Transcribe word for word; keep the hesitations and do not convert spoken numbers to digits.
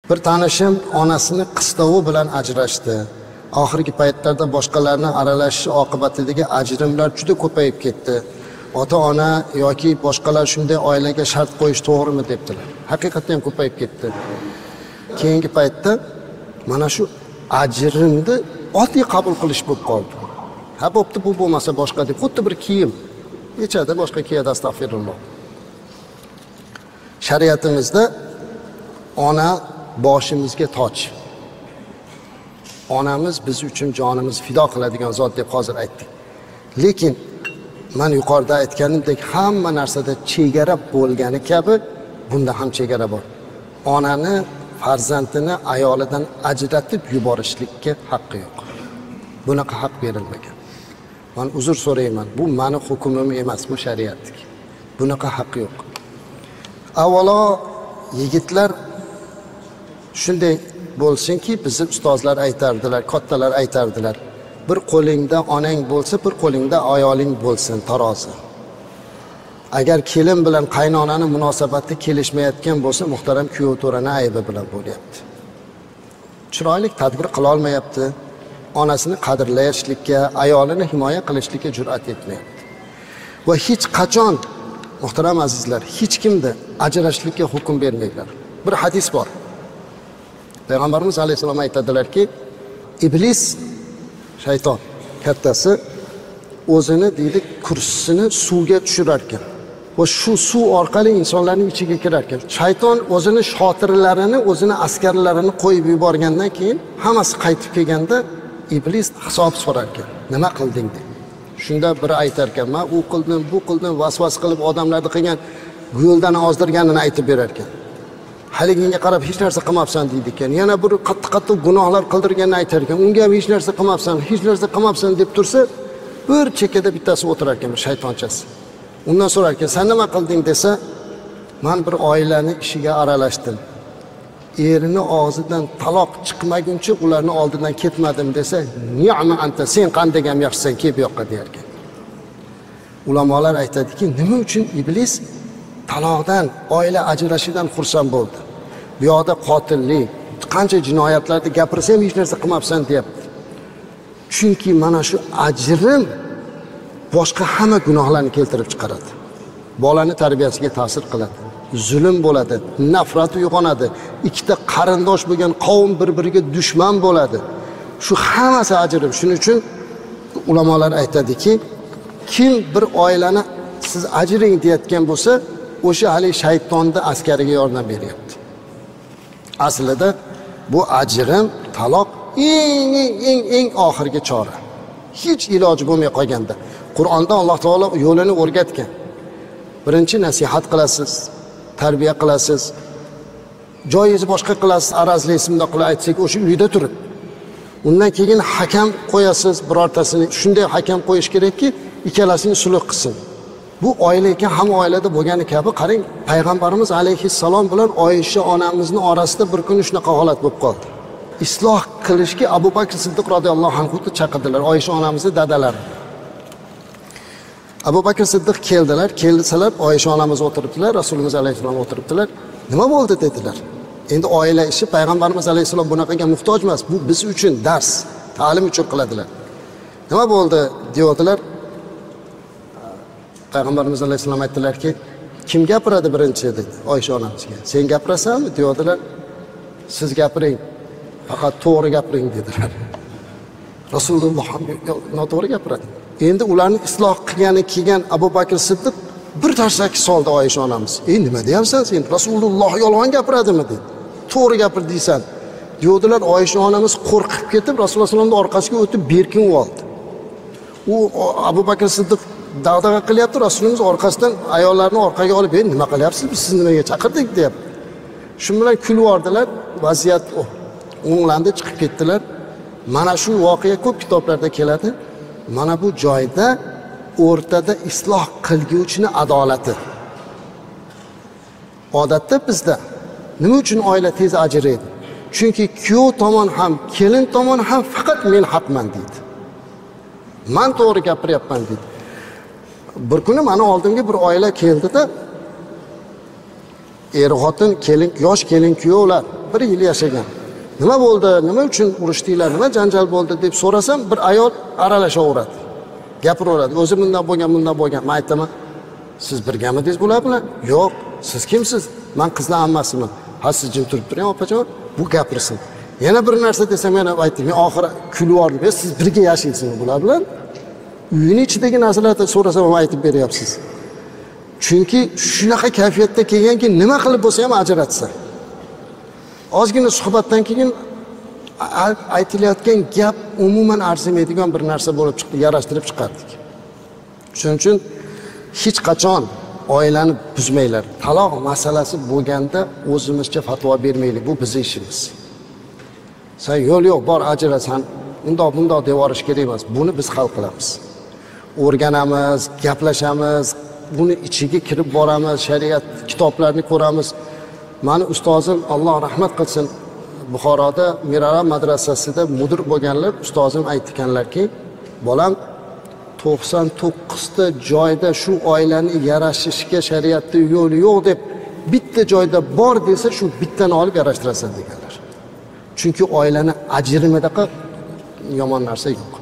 Bir tanishim onasini qistovi bilan ajrashdi. Oxirgi paytlarda boshqalarning aralashishi oqibatidagi ajrimlar juda ko'payib ketdi. Ota-ona yoki boshqalar shunday oilaga shart qo'yish to'g'rimi debdilar. Haqiqatdan ham ko'payib ketdi. Keyingi paytda mana shu ajrimni oddiy qabul qilish bo'lib qoldi. Ha bo'pti, bu bo'lmasa boshqa deb, xuddi bir kiyim. Nechada boshqa kiyadi, astag'firulloh. Shariatimizda ona boshimizga toj. Onamiz biz uchun jonimiz fido qiladigan zot deb hozir aytdik. Lekin men yuqorida aytganimdek hamma narsada chegara bo'lgani kabi bunda ham chegara bor. Onani farzandini ayolidan ajratib yuborishlikka haqqi yo'q. Bunaqa haq berilmagan. Men uzr so'rayman, bu meni hukmim emas, bu shariatlik. Bunaqa haqqi yo'q. Avvalo yigitlar shunday bo'lsinki, bizni ustozlar aytardilar, kattalar aytardilar. Bir qo'lingda onang bo'lsa, bir qo'lingda ayoling bo'lsin, tarozi. Agar kelin bilan qaynonani munosabati kelishmayotgan bo'lsa, muhtaram kuyov to'rani aybi bilan bo'lyapti. Chiroyli tadbir qila olmayapti. Onasini qadrlashlikka, ayolini himoya qilishlikka jur'at etmayapti. Va hech qachon, muhtaram azizlar, hech kimda ajrashlikka hukm bermaydilar. Bir hadis bor. Payg'ambarimiz alayhisalom aytadilarki, iblis, shayton kattasi o'zini deydi kursisini suvga tushirar ekan. Va shu suv orqali insonlarning ichiga kirar ekan. Shayton o'zini shotirlarini, o'zini askarlarini qo'yib yuborgandan keyin hammasi qaytib kelganda iblis hisob so'rar ekan. Nima qilding deb. Shunda biri aytar ekan, "Men u qildim, bu qildim", vasvas qilib odamlarni qilgan yo'ldan ozdirganini aytib berar ekan. Haligiga qarab hech narsa qilmabsan deydi ekan. Yana bir qattiq-qattiq gunohlar qildirganini aytar ekan. Unga ham hech narsa qilmabsan, hech narsa qilmabsan deb tursa, bir chekkada bittasi o'tirar ekan, bir shaytonchasi. Undan so'rar ekan, "Sen nima qilding?" desa, "Men bir oilani ishiga aralashdim. Erini og'zidan taloq chiqmaguncha ularning oldidan ketmadim" desa, "Ni'ma anta, sen qanday ham yaxshisan, kelib yoqqa" der ekan. Ulamolar aytadiki, nima uchun iblis taloqdan, oila ajrashidan xursand bo'ldi? Bu yoqda qotillik, qancha jinoyatlarni gapirsa ham hech narsa qilmabsan deyapti. Chunki mana shu ajrim boshqa hamma gunohlarni keltirib chiqaradi. Bolani tarbiyasiga ta'sir qiladi. Zulm bo'ladi, nafrat uyg'onadi. Ikkita qarindosh bo'lgan qavm bir-biriga dushman bo'ladi. Shu hammasi ajrim. Shuning uchun ulamolar aytadiki, kim bir oilani siz ajring deyotgan bo'lsa, o'sha hali shaytonning askariga yordam beryapti. Aslida bu ajrim, taloq eng eng eng eng oxirgi chora. Hech iloji bo'lmay qolganda Qur'onda Alloh taolo yo'lini o'rgatgan. Birinchi nasihat qilasiz, tarbiya qilasiz. Joyiz boshqa qilasiz, arazli ismda qilib aytsak, o'sha uyda turib. Undan keyin hakam qo'yasiz, birortasini shunday hakam qo'yish kerakki, ikkalasini sulh qilsin. Bu oila ekan, hamma oilada bo'lgani kabi qarang, payg'ambarimiz alayhissalom bilan Oysha onamizning orasida bir kun shunaqa holat bo'lib qoldi. Isloh qilishga Abu Bakr Siddiq radhiyallohu anhu chaqirdilar, Oysha onamizning dadalari. Abu Bakr Siddiq keldilar, kelsalar Oysha onamiz o'tiribdilar, Rasululloh alayhissalom o'tiribdilar. Nima bo'ldi dedilar. Endi oila ishi payg'ambarimiz alayhissalom bunaqaga muhtoj emas, bu biz uchun dars, ta'lim uchun qiladilar. Nima bo'ldi deydilar. Payg'ambarimiz alayhissalom aytdilarki, kim gapiradi birinchi dedi Oysha onamizga. Sen gapirasanmi deydilar. Siz gapiring, faqat to'g'ri gapiring dedilar. Rasululloh ham noto'g'ri gapiradi. Endi ularni isloh qilgani kelgan Abu Bakr Siddiq bir tarsaki soldi Oysha onamiz. "Ey, nima deyapsan sen? Rasululloh yolg'on gapiradimi?" dedi. "To'g'ri gapir deysan." Deydilar, Oysha onamiz qo'rqib ketib Rasululloh sollallohu alayhi vasallamning orqasiga o'tib berkinib oldi. U Abu Bakr Siddiq dag'dag'a qilyapti, Rasululloh orqasidan ayollarni orqaga olib, "Ey, nima qilyapsiz? Biz sizni nimaga chaqirdik?" deyapti. Shu bilan kulib yordilar, vaziyat o'nglandi, chiqib ketdilar. Mana shu voqea ko'p kitoblarda keladi. Mana bu joyda o'rtada isloh qilguvchini adolati. Odatda bizda nima uchun oila tez ajraydi? Chunki kuyov tomon ham, kelin tomon ham faqat men haqman deydi. Men to'g'ri gapiryapman deydi. Bir kuni meni oldimga bir oila keldi-da, er xotin, kelin, yosh kelin kuyovlar bir yil yashagan. Nima bo'ldi? Nima uchun urushdinglar? Nima janjal bo'ldi deb so'rasam, bir ayol aralashaveradi. Gapiraveradi. O'zi bundan bo'lgan, bundan bo'lgan. Men aytaman, siz birgamidingiz bular bilan? Yo'q. Siz kimsiz? Men qizlar ammasiman. Ha, siz jim turib turing, opajon. Bu gapirsin. Yana bir narsa desam, yana aytdim. Men oxiri kulib yubordim. Siz birga yashaysizmi bular bilan? Uyning ichidagi narsalarni so'rasam ham aytib beryapsiz. Chunki shunaqa kayfiyatda kelganki, nima qilib bo'lsa ham ajratsa. Ozgina suhbatdan keyin aytilayotgan gap umuman arzimaydigan bir narsa bo'lib chiqdi, yarashtirib chiqardik. Shuning uchun hech qachon oilani buzmanglar. Taloq masalasi bo'lganda o'zimizcha fatvo bermaylik, bu bizning ishimiz. Sen yo'l yo'q, bor ajrasan, undoq bundoq deb yuborish kerak emas. Buni biz hal qilamiz. O'rganamiz, gaplashamiz, buni ichiga kirib boramiz, shariat kitoblarini ko'ramiz. Mani ustozim, Alloh rahmat qilsin, Buxoroda Mirara madrasasida mudir bo'lganlar, ustozim aytganlarki, bolam to'qson to'qqizta joyda shu oilani yarashishga shariatda yo'l yo'q deb bitta joyda bor desa, shu bittani olib yarashtirasan deganlar. Chunki oilani ajrimadaqa yomon narsa yo'q.